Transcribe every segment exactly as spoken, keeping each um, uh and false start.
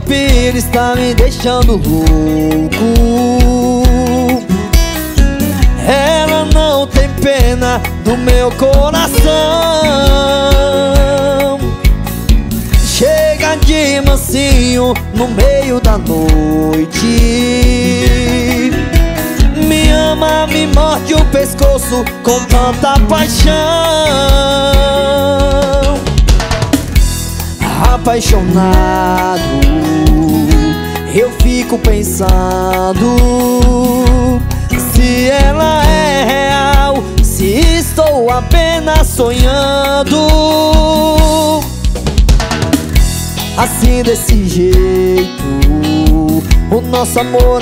vampiro está me deixando louco. Ela não tem pena do meu coração. Chega de mansinho no meio da noite. Me ama, me morde o pescoço com tanta paixão. Apaixonado, eu fico pensando se ela é real, se estou apenas sonhando. Assim desse jeito o nosso amor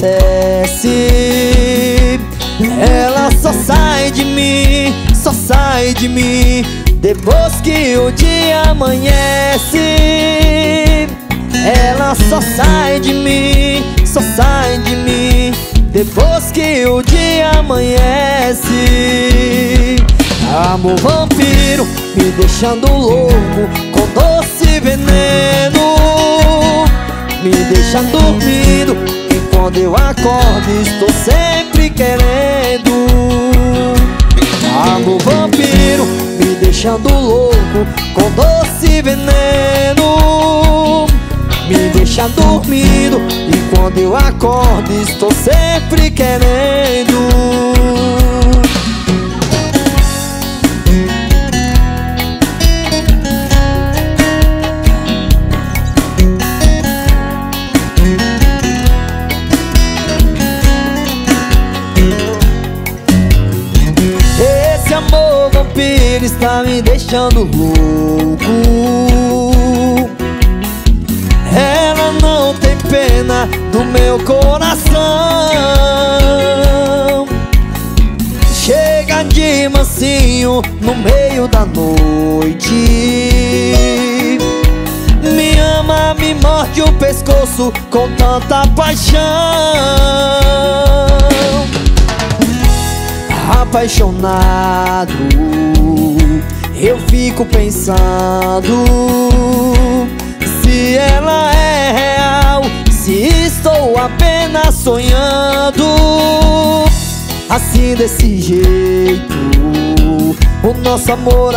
acontece. Ela só sai de mim, só sai de mim depois que o dia amanhece. Ela só sai de mim, só sai de mim depois que o dia amanhece. Amor vampiro me deixando louco com doce veneno. Me deixa dormindo e quando eu acordo estou sempre querendo. Amor vampiro me deixando louco com doce veneno. Me deixa dormindo e quando eu acordo estou sempre querendo. Esse amor vampiro está me deixando louco. Ela não tem pena do meu coração. Chega de mansinho no meio da noite. Me ama, me morde o pescoço com tanta paixão. Apaixonado, eu fico pensando se ela é real, se estou apenas sonhando. Assim desse jeito o nosso amor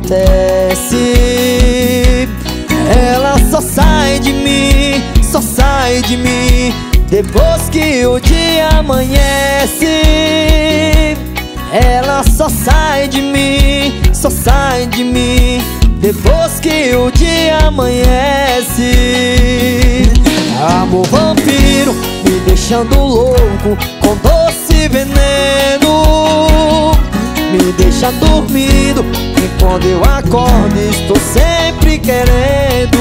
acontece. Ela só sai de mim, só sai de mim depois que o dia amanhece. Ela só sai de mim, só sai de mim depois que o dia amanhece. Amor vampiro me deixando louco com doce veneno. Me deixa dormindo e quando eu acordo estou sempre querendo.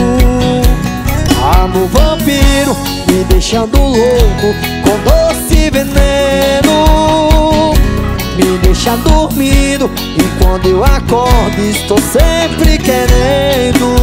Amor vampiro me deixando louco com doce veneno. Me deixa dormindo e quando eu acordo estou sempre querendo.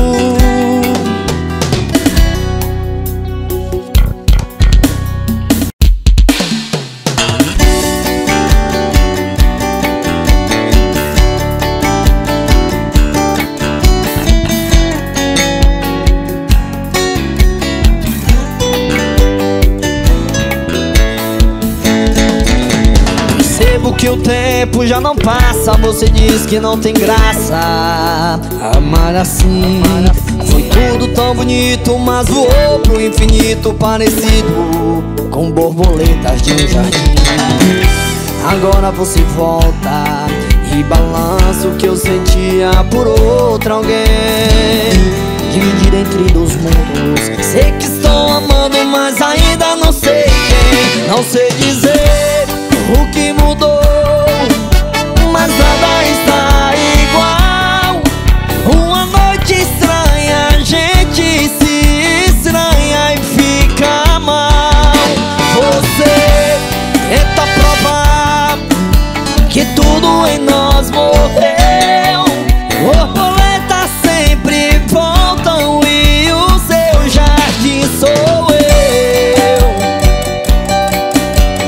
Que o tempo já não passa, você diz que não tem graça. Amar assim foi tudo tão bonito, mas voou pro infinito, parecido com borboletas de um jardim. Agora você volta e balança o que eu sentia por outra alguém. Dividir entre dois mundos, sei que estou amando, mas ainda não sei quem. Não sei dizer o que mudou, mas nada está igual. Uma noite estranha, a gente se estranha e fica mal. Você tenta provar que tudo em nós morreu. Borboletas sempre voltam e o seu jardim sou eu.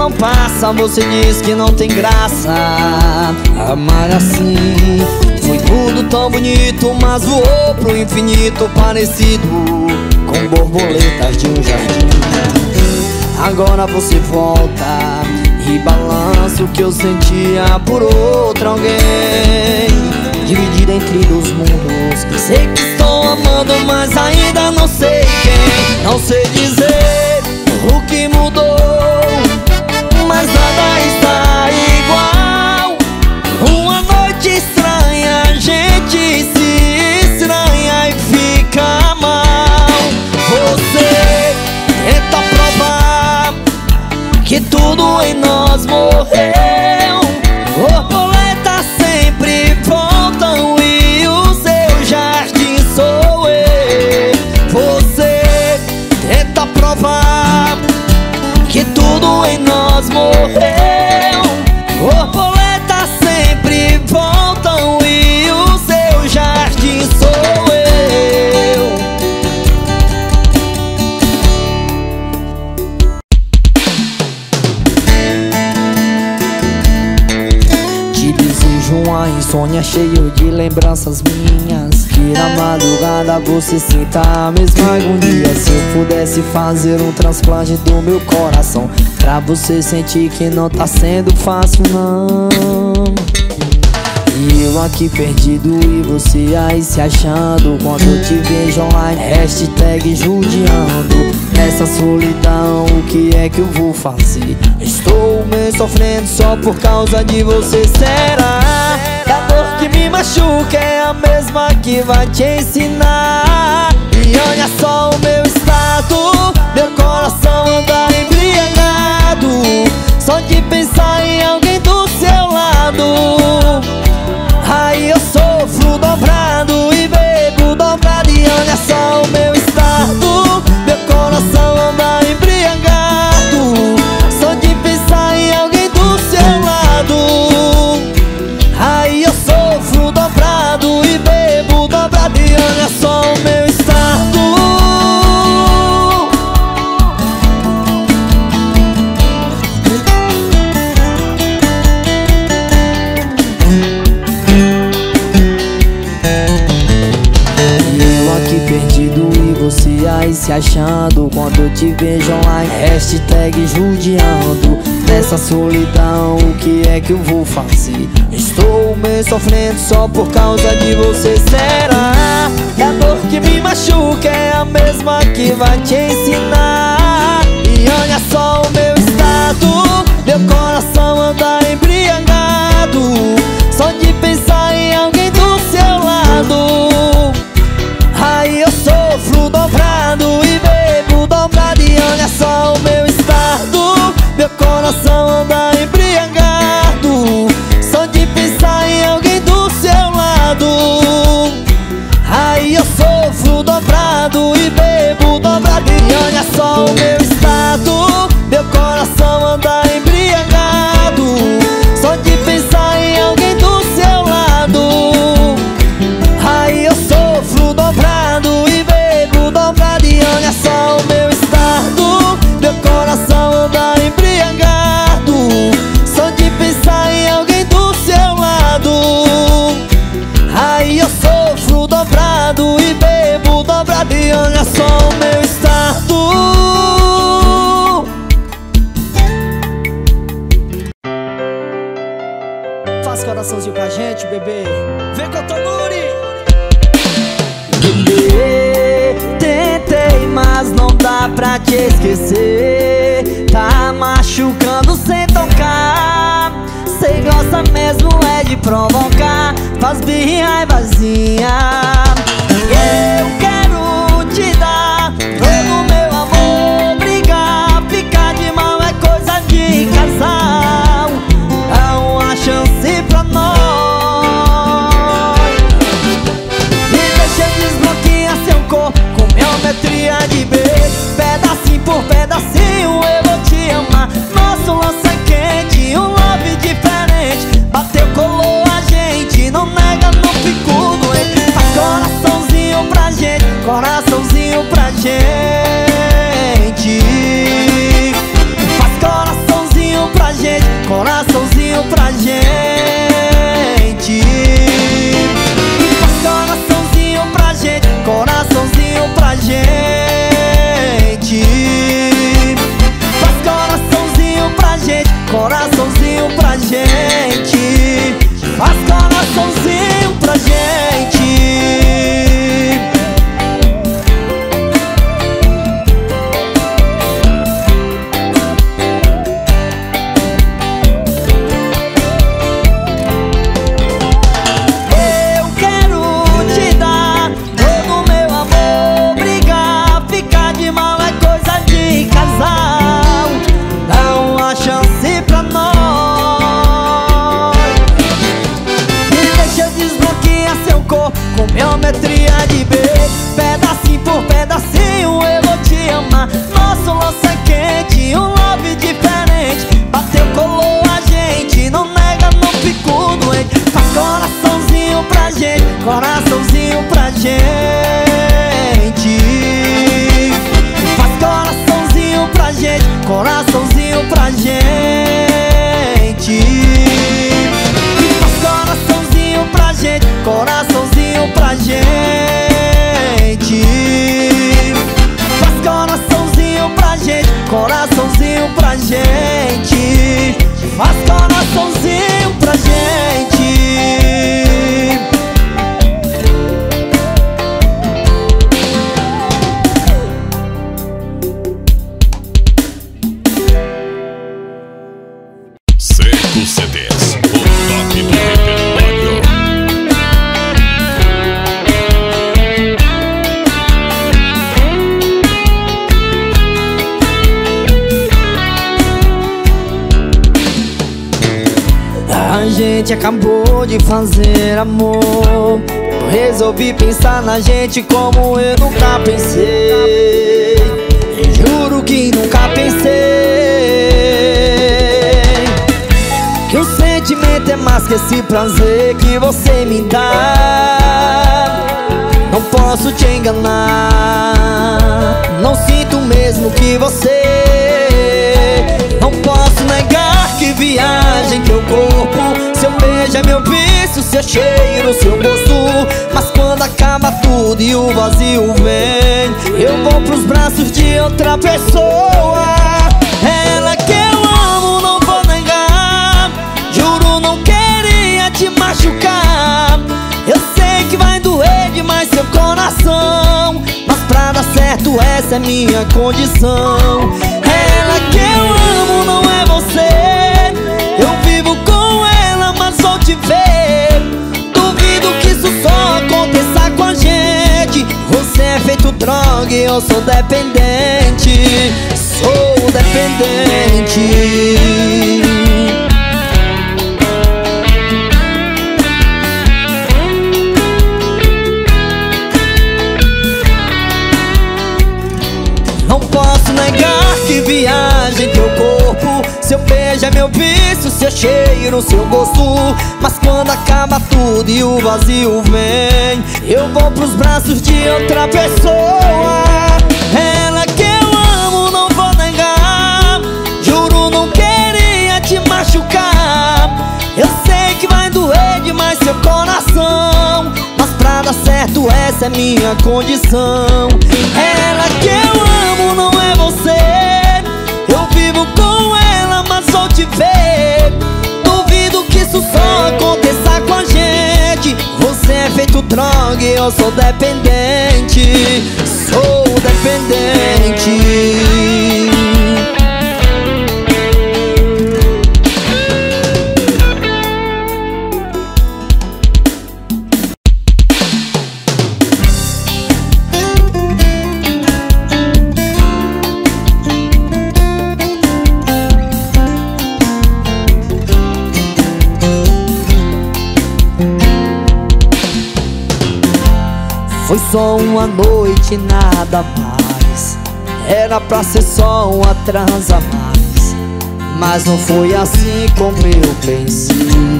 não passa, você diz que não tem graça. Amar assim foi tudo tão bonito, mas voou pro infinito, parecido com borboletas de um jardim. Agora você volta e balança o que eu sentia por outro alguém, dividido entre dois mundos. Sei que estou amando, mas ainda não sei quem. Não sei dizer o que mudou, mas nada está igual. Uma noite estranha, a gente se estranha e fica mal. Você tenta provar que tudo em nós morreu. Borboletas sempre voltam e o seu jardim sou eu. Você tenta provar que tudo em nós morreu. Borboletas sempre voltam e o seu jardim sou eu. Te desejo uma insônia cheio de lembranças minhas, que na madrugada você sinta a mesma agonia. Se eu pudesse fazer um transplante do meu coração, pra você sentir que não tá sendo fácil não. E eu aqui perdido e você aí se achando, quando eu te vejo online, hashtag judiando. Nessa solidão, o que é que eu vou fazer? Estou meio sofrendo só por causa de você. Será que a dor que me machuca é a mesma que vai te ensinar? E olha só o meu estado, meu coração anda embriagado, só de pensar em alguém do seu lado. Aí eu sofro dobrado e bebo dobrado. E olha só o meu estado, meu coração anda embriagado, só de pensar em alguém do seu lado. Aí eu sofro dobrado e bebo dobrado. E olha só o meu estado. Perdido e você aí se achando, quando eu te vejo online, hashtag judiando. Nessa solidão, o que é que eu vou fazer? Estou meio sofrendo só por causa de você. Será que a dor que me machuca é a mesma que vai te ensinar? E olha só o meu estado, meu coração anda embriagado, só de pensar em alguém do seu lado. Aí eu sofro dobrado e bebo dobrado. E olha só o meu estado, meu coração anda embriagado, só de pensar em alguém do seu lado. Aí eu sofro dobrado e bebo dobrado. E olha só o meu estado, meu coração anda embriagado, só de pensar em alguém do seu lado. Aí eu sofro dobrado e bebo dobrado. E olha só o meu estado, meu coração anda embriagado, só de pensar em alguém do seu lado. Aí eu sofro dobrado e bebo dobrado. E olha só o meu estado. Faz coraçãozinho pra gente, bebê. Vem com a Tonuri. Bebê, tentei, mas não dá pra te esquecer. Tá machucando sem tocar. Cê gosta mesmo é de provocar, faz birra e raivazinha. Eu quero te dar todo o meu amor. Brigar, ficar de mal é coisa de casal. Dá uma chance pra nós. Com geometria de beijo, pedacinho por pedacinho eu vou te amar. Nosso lance é quente, um love diferente. Bateu, colou a gente, não nega, não fico doente. Faz coraçãozinho pra gente, coraçãozinho pra gente. Faz coraçãozinho gente acabou de fazer amor, eu resolvi pensar na gente como eu nunca pensei. Eu juro que nunca pensei que o sentimento é mais que esse prazer que você me dá. Não posso te enganar, não sinto mesmo que você. Não posso negar que viagem teu corpo, seu beijo é meu vício, seu cheiro, seu gosto. Mas quando acaba tudo e o vazio vem, eu vou pros braços de outra pessoa. É ela que eu amo, não vou negar, juro não queria te machucar. Eu sei que vai doer demais seu coração, mas pra dar certo essa é minha condição. É ela que eu amo, não é você. Eu vivo com ela, mas vou te ver. Duvido que isso só aconteça com a gente. Você é feito droga e eu sou dependente. Sou dependente. Não posso negar que viagem teu corpo, seu beijo é meu vício, seu cheiro, seu gosto. Mas quando acaba tudo e o vazio vem, eu vou pros braços de outra pessoa. É ela que eu amo, não vou negar, juro não queria te machucar. Eu sei que vai doer demais seu coração, mas pra dar certo essa é minha condição. É ela que eu amo, não é você. Eu vivo com ela, mas vou te ver. Duvido que isso só aconteça com a gente. Você é feito droga e eu sou dependente. Sou dependente. Foi só uma noite, nada mais. Era pra ser só uma trans a mais, mas não foi assim como eu pensei.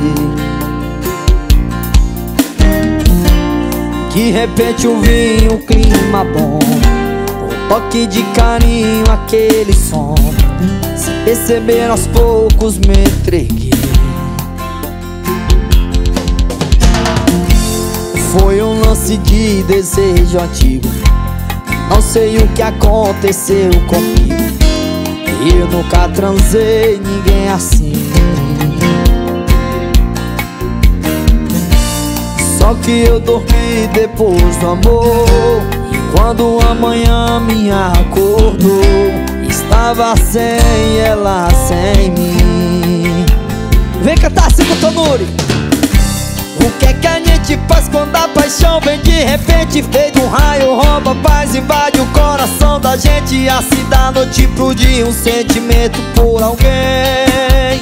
De repente eu vi um clima bom, um toque de carinho, aquele som. Sem perceber aos poucos me entreguei. Foi um lance de desejo antigo, não sei o que aconteceu comigo. Eu nunca transei ninguém assim. Só que eu dormi depois do amor, e quando amanhã me acordou, estava sem ela, sem mim. Vem cantar, Cico Tonuri. O que é que a gente faz quando a paixão vem de repente? Feito um raio, rouba a paz, invade o coração da gente. Assim da noite pro dia um sentimento por alguém.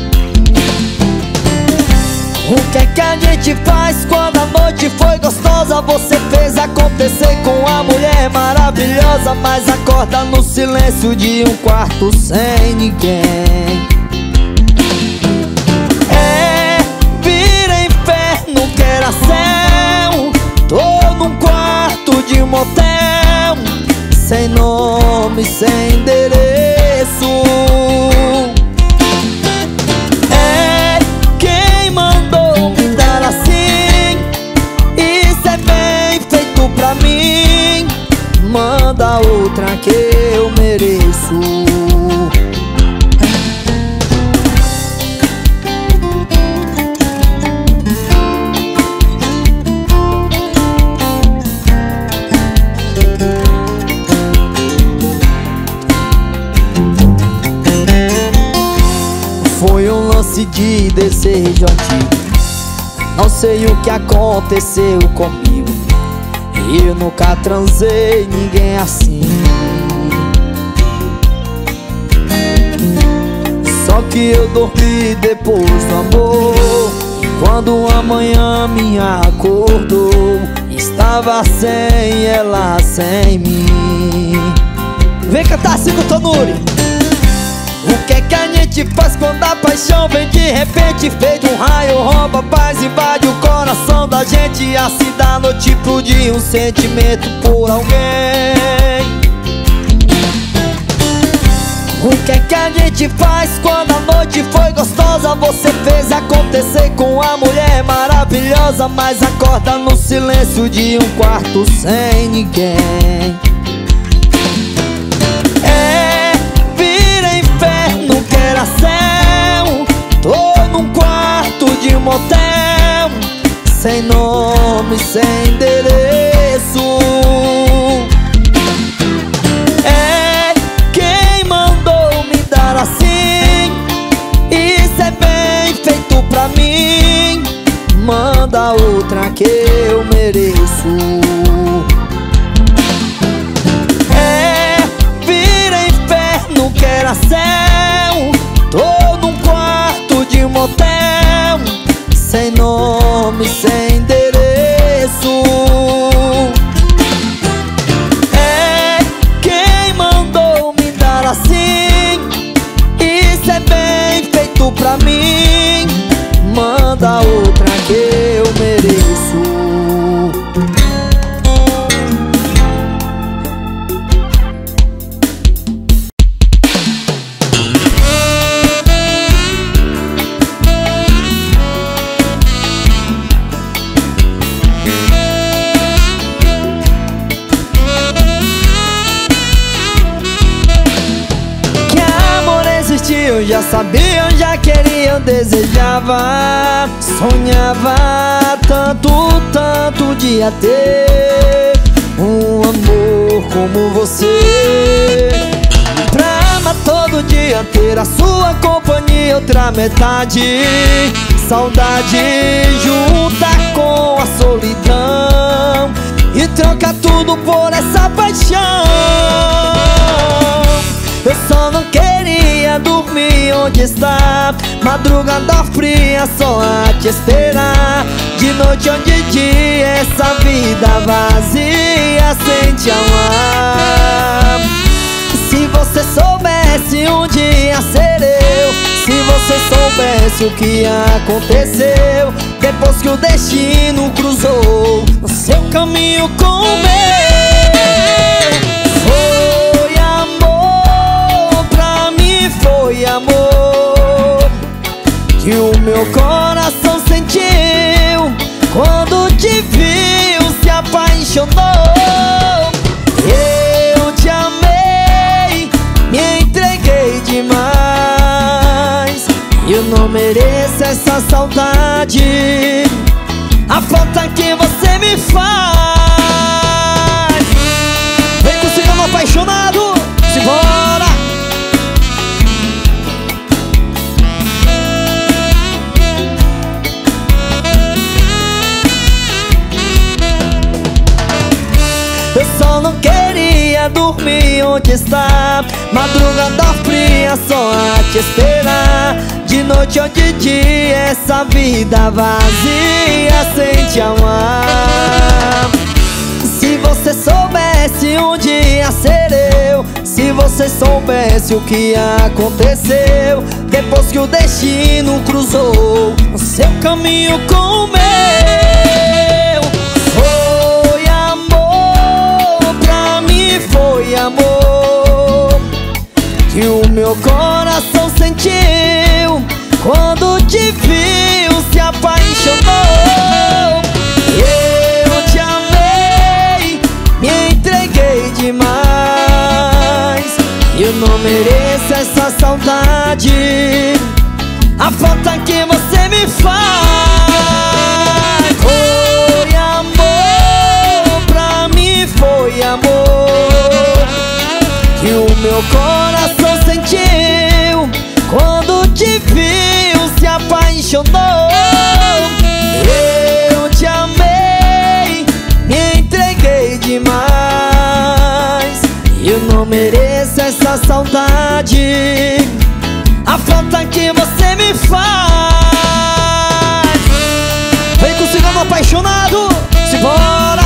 O que é que a gente faz quando a noite foi gostosa? Você fez acontecer com a mulher maravilhosa, mas acorda no silêncio de um quarto sem ninguém. Que era céu, tô num quarto de motel, sem nome, sem endereço. É quem mandou me dar assim, isso é bem feito pra mim. Manda outra que eu mereço. Foi um lance de desejo antigo, não sei o que aconteceu comigo. Eu nunca transei ninguém assim. Só Só que eu dormi depois do amor. E quando amanhã me acordou, estava sem ela, sem mim. Vem cantar assim com o Tonuri. O que é que a gente faz quando a paixão vem de repente? Feito um raio, rouba a paz, invade o coração da gente. Assim da noite pro dia um sentimento por alguém. O que é que a gente faz quando a noite foi gostosa? Você fez acontecer com a mulher maravilhosa, mas acorda no silêncio de um quarto sem ninguém. É, vira inferno que era céu. Tô num quarto de motel, sem nome, sem endereço. É, quem mandou me dar assim? Isso é bem feito pra mim. Manda outra que eu mereço. É, vira inferno que era céu. Tô num quarto de motel, sem nome, sem endereço. É, quem mandou me dar assim? Isso é bem feito pra mim. Manda outra que eu mereço. Eu já sabia, eu já queria, eu desejava, sonhava tanto, tanto dia ter um amor como você. Pra amar todo dia, ter a sua companhia, outra metade. Saudade junta com a solidão e troca tudo por essa paixão. Eu só não queria dormir onde está, madrugada fria só a te esperar. De noite ou de dia essa vida vazia sem te amar. Se você soubesse um dia ser eu, se você soubesse o que aconteceu depois que o destino cruzou o seu caminho com o meu. Foi amor, pra mim foi amor, que o meu coração sentiu quando te viu, se apaixonou. Eu te amei, me entreguei demais, eu não mereço essa saudade, a falta que você me faz. Vem com o cigano apaixonado, simbora! Eu só não queria dormir onde está, madrugada fria só a te esperar. De noite ou de dia essa vida vazia sem te amar. Se você soubesse um dia ser eu, se você soubesse o que aconteceu depois que o destino cruzou o seu caminho com o meu. Foi amor, pra mim foi amor, que o meu coração sentiu quando te viu, se apaixonou. Eu te amei, me entreguei demais, eu não mereço essa saudade, a falta que você me faz. Foi amor, pra mim foi amor, que o meu coração sentiu quando te viu, se apaixonou. Eu te amei, me entreguei demais, eu não mereço essa saudade, a a falta que você me faz. Vem com o cigano apaixonado, simbora!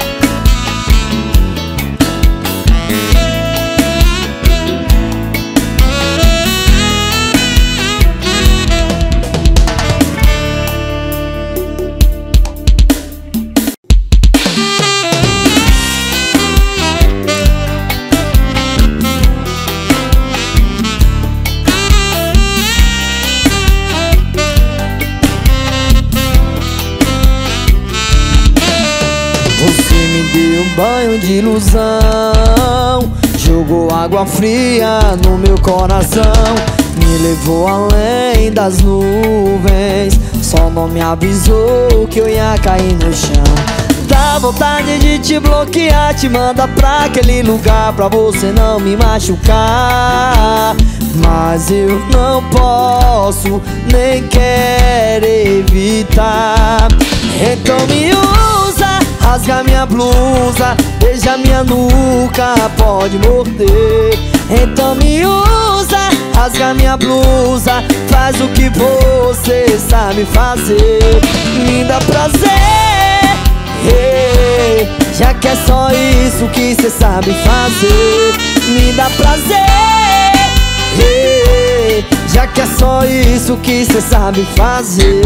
Banho de ilusão, jogou água fria no meu coração, me levou além das nuvens, só não me avisou que eu ia cair no chão. Dá vontade de te bloquear, te mandar pra aquele lugar pra você não me machucar, mas eu não posso, nem quero evitar. Então me usa, rasga minha blusa, beija minha nuca, pode morder. Então me usa, rasga minha blusa, faz o que você sabe fazer. Me dá prazer, hey, já que é só isso que cê sabe fazer. Me dá prazer, hey, já que é só isso que cê sabe fazer.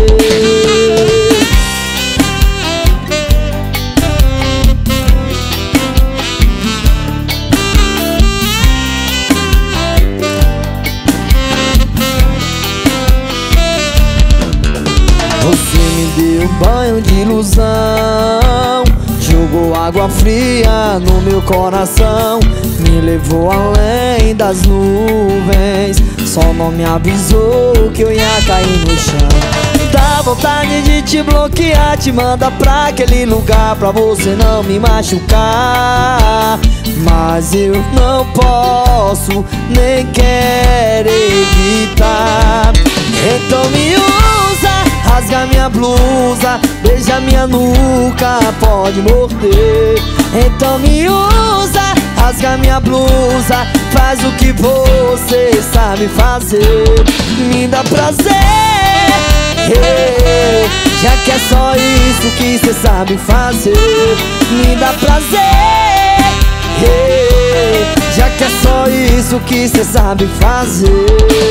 Você me deu banho de ilusão, jogou água fria no meu coração, me levou além das nuvens, só não me avisou que eu ia cair no chão. Dá vontade de te bloquear, te manda pra aquele lugar pra você não me machucar, mas eu não posso, nem quero evitar. Então me usa, rasga minha blusa, beija minha nuca, pode morder. Então me usa, rasga minha blusa, faz o que você sabe fazer. Me dá prazer, hey, já que é só isso que cê sabe fazer. Me dá prazer, hey, já que é só isso que cê sabe fazer.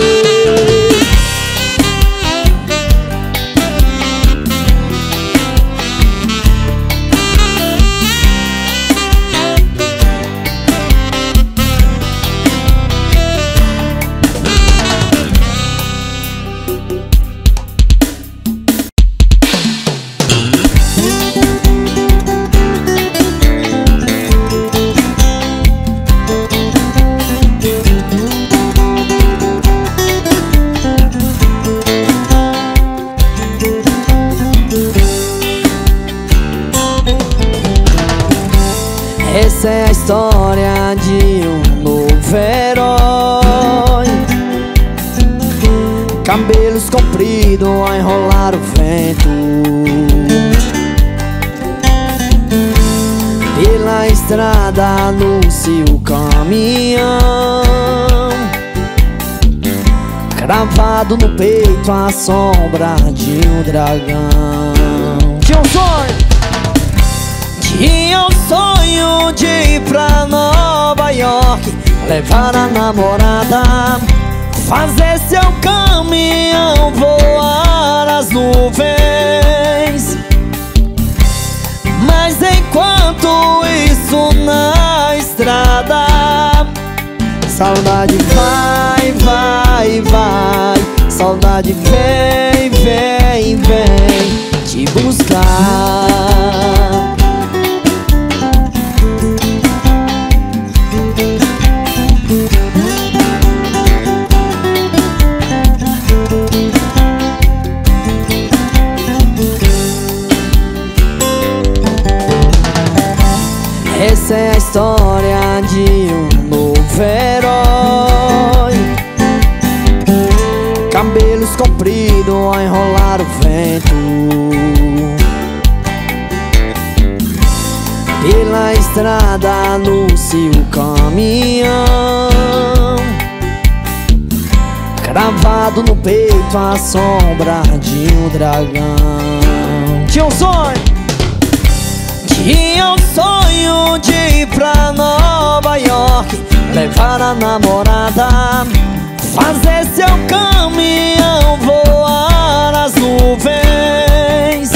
Essa é a história de um novo herói, cabelos compridos a enrolar o vento, pela estrada anuncia o caminhão, cravado no peito a sombra de um dragão. Tinha um sonho, tinha um sonho de ir pra Nova York, levar a namorada, fazer seu caminhão voar as nuvens. Mas enquanto isso na estrada, saudade vai, vai, vai, saudade vem, vem, vem te buscar. Essa é a história de um novo herói, cabelos compridos a enrolar o vento, pela estrada anuncia o caminhão, gravado no peito a sombra de um dragão. Tinha um sonho, tinha um sonho de ir pra Nova York, levar a namorada, fazer seu caminhão voar nas nuvens.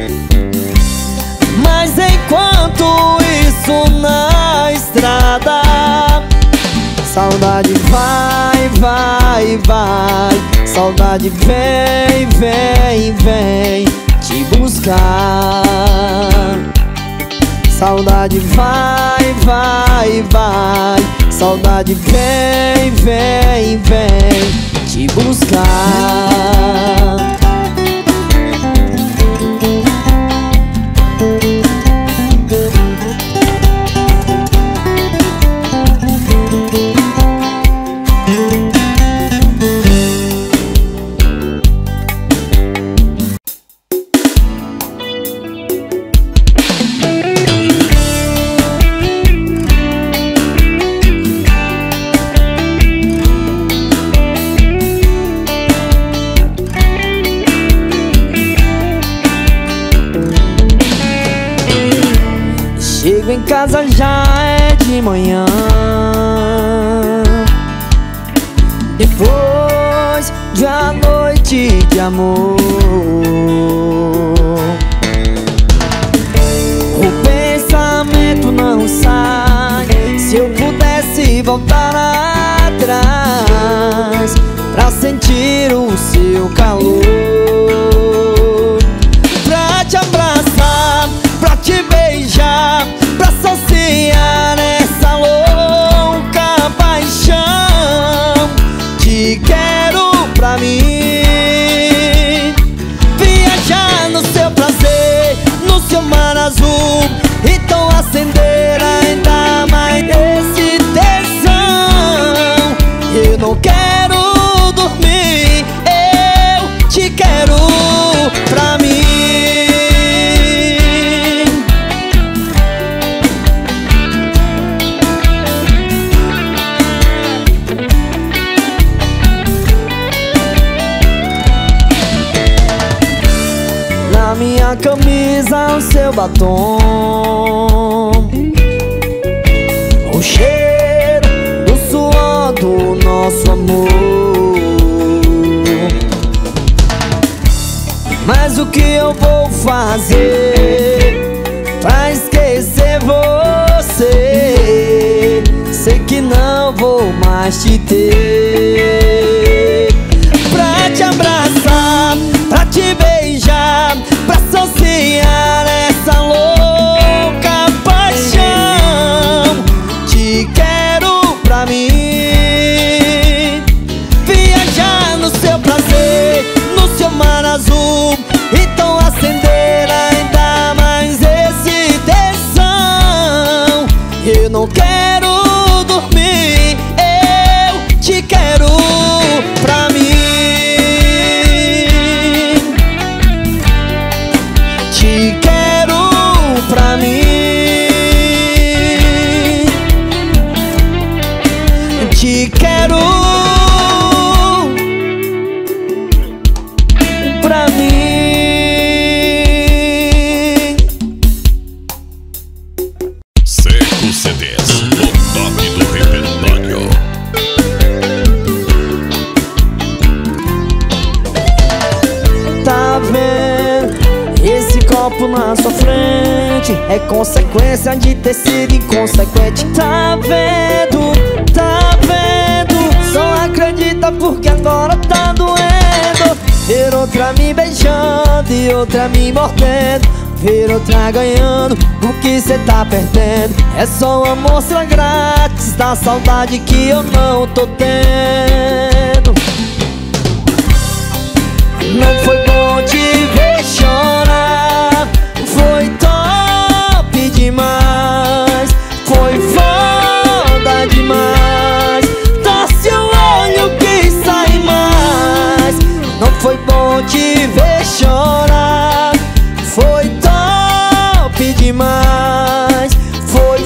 Mas enquanto isso na estrada, saudade vai, vai, vai. Saudade vem, vem, vem te buscar. Saudade vai, vai, vai. Saudade vem, vem, vem te buscar. Chego em casa já é de manhã, depois de uma noite de amor. O pensamento não sai. Se eu pudesse voltar atrás pra sentir o seu calor, pra te abraçar, pra te beijar, pra saciar essa louca paixão. Te quero pra mim, viajar no seu prazer, no seu mar azul, então acender ainda mais esse tesão. Eu não quero dormir, eu te quero pra mim. Na minha camisa o seu batom, o cheiro do suor do nosso amor. Mas o que eu vou fazer pra esquecer você? Sei que não vou mais te ter. Pra te abraçar, pra te beijar, pra saciar essa louca paixão. Te quero pra mim, viajar no seu prazer, no seu mar azul, então acender ainda mais esse tesão. Eu não quero dormir, eu te quero pra mim. Te quero pra mim. Te quero pra mim. Seco C Ds, o top do repertório. Tá vendo? Esse copo na sua frente é consequência de ter sido inconsequente. Tá vendo? Tá vendo? Só acredita porque agora tá doendo. Ver outra me beijando e outra me mordendo, ver outra ganhando o que cê tá perdendo. É só uma amostra grátis da saudade que eu não tô tendo. Não foi bom te ver chorar, foi top demais, foi foda demais. Torce o olho que sai mais. Não foi bom te ver chorar, foi top demais, foi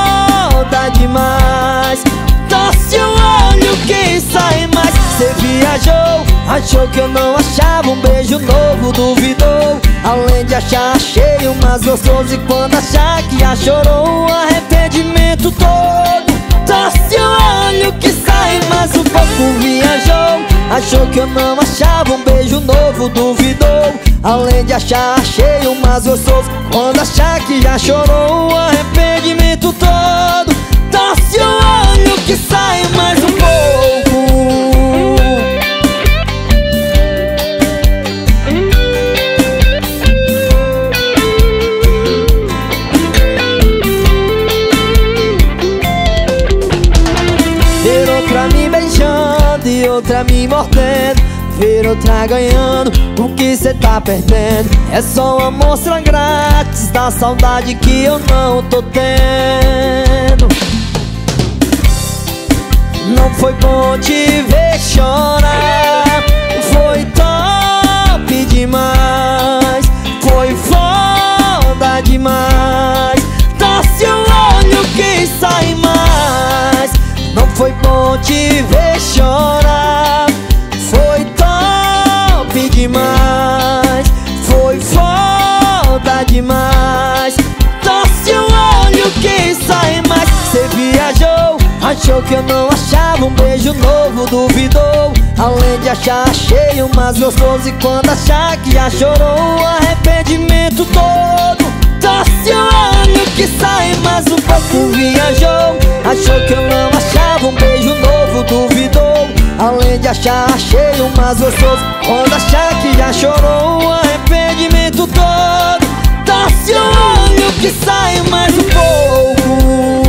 foda demais. Torce o olho que sai mais. Cê via viajou, achou que eu não achava um beijo novo, duvidou. Além de achar, achei o mais gostoso. E quando achar que já chorou, o arrependimento todo. Torce o olho que sai mais um pouco. Viajou, achou que eu não achava um beijo novo, duvidou. Além de achar, achei o mais gostoso. Quando achar que já chorou, o arrependimento todo. Torce o olho que sai mais um pouco. Ver outra me beijando e outra me mordendo, ver outra ganhando, o que cê tá perdendo? É só uma amostra grátis da saudade que eu não tô tendo. Não foi bom te ver chorar, foi top demais, foi foda demais. Torce o olho que sai mais. Não foi bom te ver chorar, foi top demais, foi foda demais. Torce o olho que sai mais. Cê viajou, achou que eu não achava um beijo novo, duvidou. Além de achar, achei o mais gostoso. E quando achar que já chorou, o arrependimento todo. Torce o olho que sai mais um pouco. Viajou, achou que eu não achava um beijo novo, duvidou. Além de achar, achei o mais gostoso. Quando achar que já chorou, o arrependimento todo. Torce o olho que sai mais um pouco.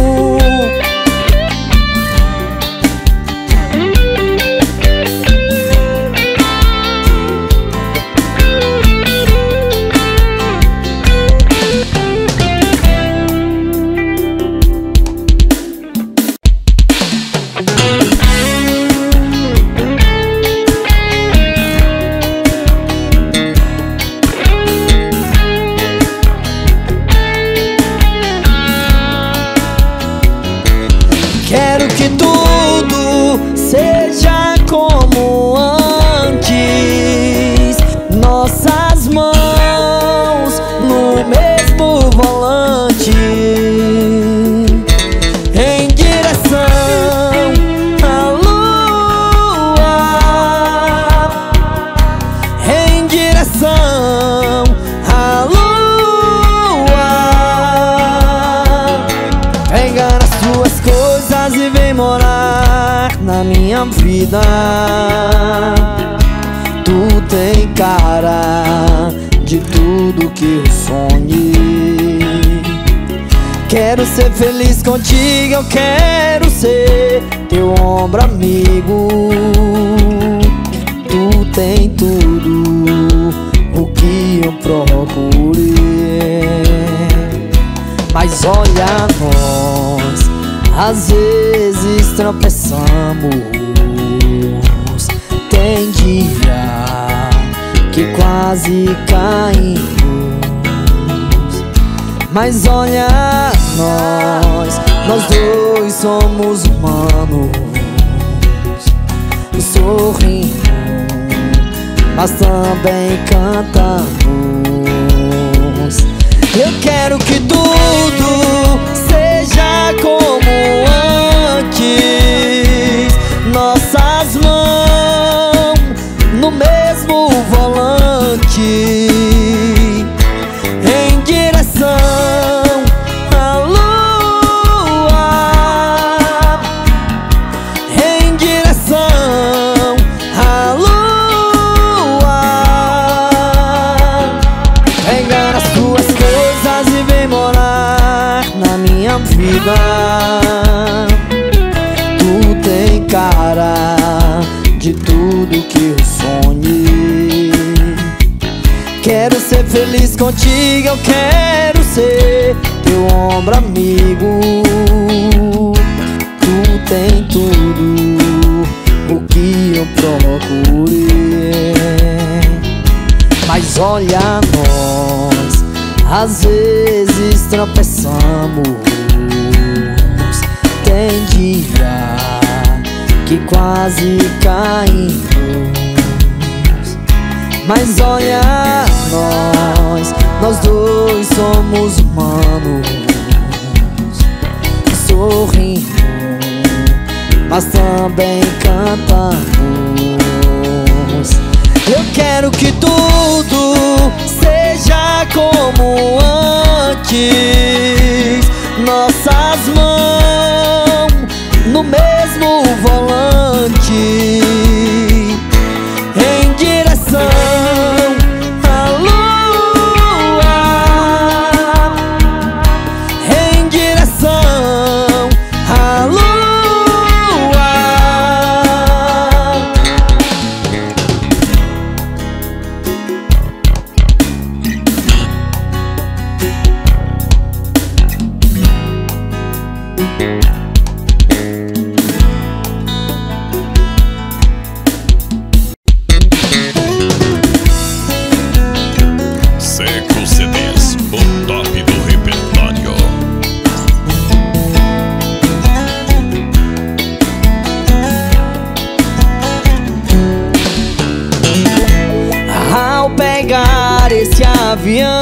Quero que tudo seja como antes, nossas mãos no mesmo volante, em direção à lua, em direção à lua. Pegar as tuas coisas e vem morar na minha vida. Tu tem cara de tudo que eu sonhei. Quero ser feliz contigo, eu quero ser teu ombro amigo. Tu tem tudo o que eu procurei. Mas olha nós, às vezes tropeçamos. Tem dia que quase caímos. Mas olha nós, nós dois somos humanos. Sorrimos, mas também cantamos. Eu quero que tudo seja como antes, nossas mãos no mesmo volante, em direção à lua, em direção à lua. Pegar as tuas coisas e vem morar na minha vida. Tu tem cara de tudo que eu sonhei. Quero ser feliz contigo, eu quero ser teu ombro amigo. Tu tem tudo o que eu procurei. Mas olha nós, às vezes tropeçamos. Tem dia que quase caímos. Mas olha nós, nós dois somos humanos, sorrimos, mas também cantamos. Eu quero que tudo seja como antes, nossas mãos no mesmo volante, em direção à lua, em direção à lua. Seco C Ds, o top do repertório. Ao pegar esse avião,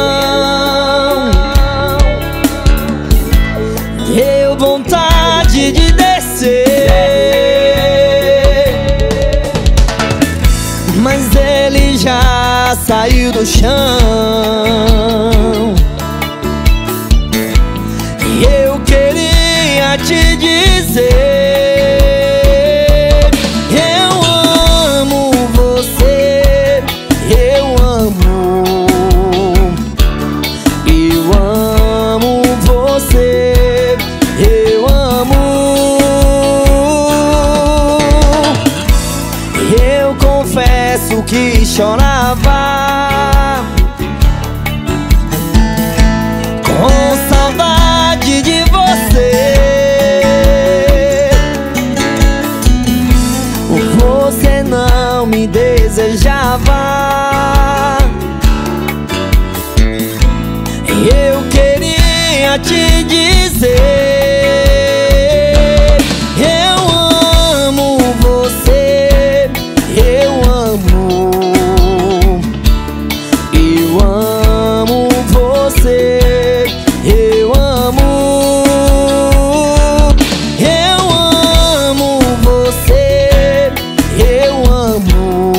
deu vontade de descer, mas ele já saiu do chão. E eu queria te dizer: eu amo você, eu amo, eu amo você, eu amo. Eu confesso que chorava com saudade de você. Você não me desejava, eu queria te dizer: eu amo você, eu amo, eu amo você, eu amo, eu amo você, eu amo,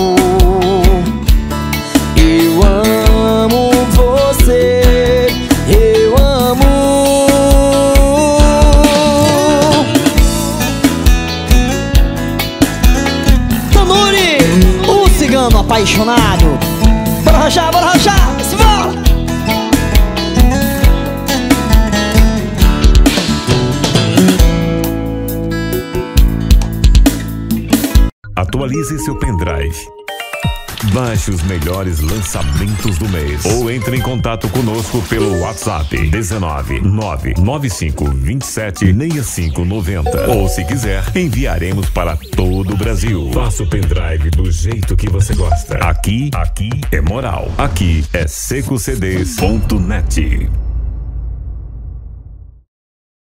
eu amo você, eu amo. Tamuri, o cigano apaixonado. Bora rachar, bora rachar, se bora! Atualize seu pendrive. Baixe os melhores lançamentos do mês ou entre em contato conosco pelo WhatsApp dezenove, nove nove cinco, vinte e sete, sessenta e cinco noventa. Ou se quiser, enviaremos para todo o Brasil. Faça o pendrive do jeito que você gosta. Aqui, aqui é moral. Aqui é seco c ds ponto net.